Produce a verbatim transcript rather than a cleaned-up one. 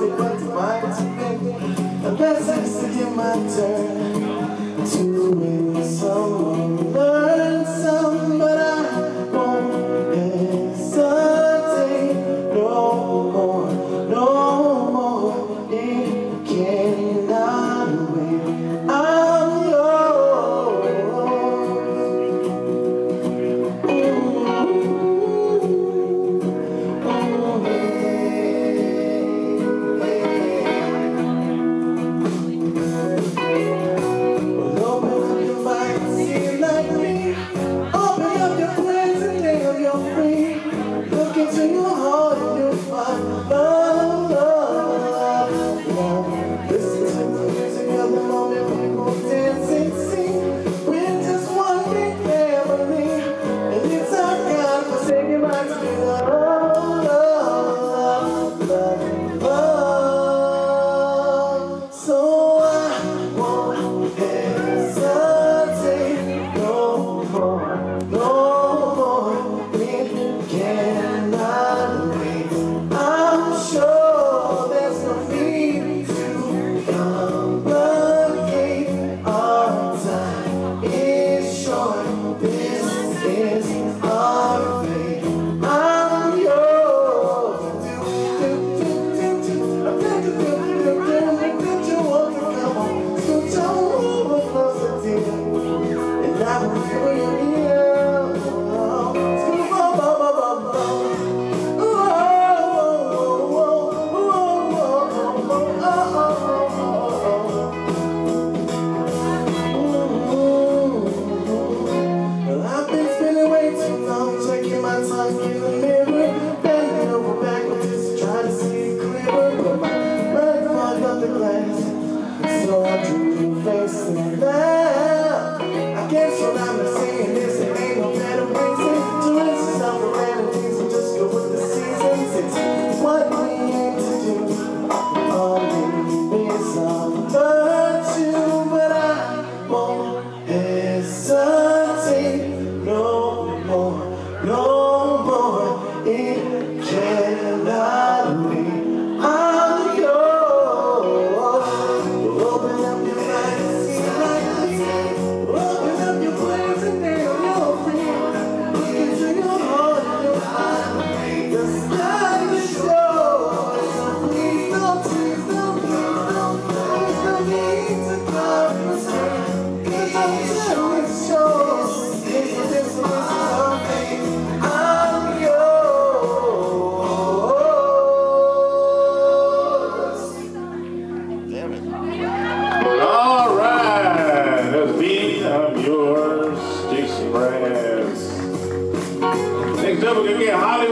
what's mine to think. Unless it's to get my turn to win some or learn some, but I won't hesitate no more, no more. It cannot wait. I'm yours. So I drew your face and laughed. I guess what I'm saying is there ain't no better reason to rinse yourself for vanities and just go with the seasons. It's what we aim to do. All we is some virtue, but I won't hesitate no more, no more. It cannot wait. I'm yours. Open up your mind and see like me. Open up your plans and now you're free. Look into your heart and you'll find the sky is yours. So please don't, please don't, please don't, there's no need to compensate. Cause I'm sure it's yours. If you just listen to me, I'm yours. Damn it. All right, that's me. I'm yours, Jason Brass. Next up, we're gonna get Holly.